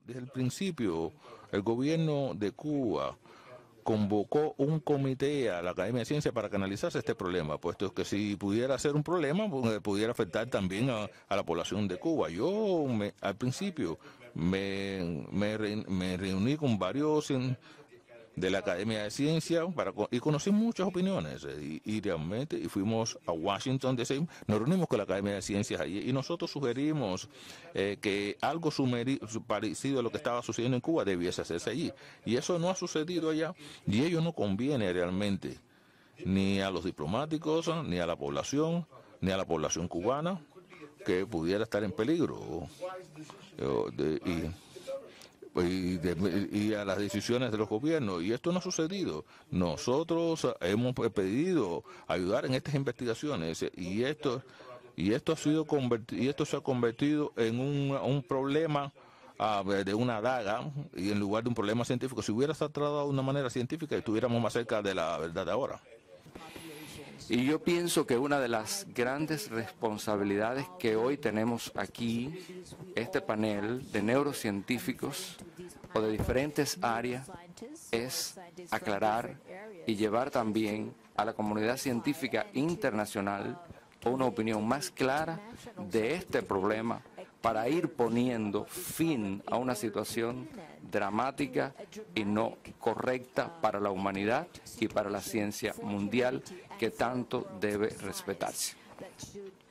desde el principio, el gobierno de Cuba convocó un comité a la Academia de Ciencias para que analizase este problema, puesto que si pudiera ser un problema, pudiera afectar también a la población de Cuba. Al principio me reuní con varios de la Academia de Ciencias y conocí muchas opiniones y realmente fuimos a Washington DC, nos reunimos con la Academia de Ciencias allí y nosotros sugerimos que algo parecido a lo que estaba sucediendo en Cuba debiese hacerse allí, y eso no ha sucedido allá, y ello no conviene realmente ni a los diplomáticos, ni a la población, ni a la población cubana que pudiera estar en peligro y a las decisiones de los gobiernos, y esto no ha sucedido. Nosotros hemos pedido ayudar en estas investigaciones y esto se ha convertido en un problema de una daga, y en lugar de un problema científico. Si hubiera estado tratado de una manera científica, estuviéramos más cerca de la verdad ahora. Y yo pienso que una de las grandes responsabilidades que hoy tenemos aquí, este panel de neurocientíficos o de diferentes áreas, es aclarar y llevar también a la comunidad científica internacional una opinión más clara de este problema para ir poniendo fin a una situación dramática y no correcta para la humanidad y para la ciencia mundial que tanto debe respetarse.